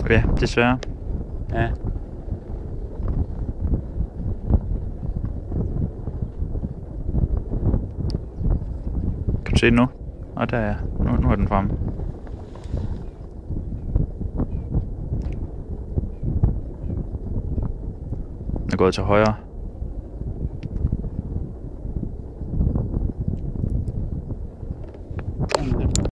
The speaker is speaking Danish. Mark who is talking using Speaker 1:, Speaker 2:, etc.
Speaker 1: Ja, desværre.
Speaker 2: Ja.
Speaker 1: Kan du se den nu? Og der er nu er den fremme. Den er gået til højre.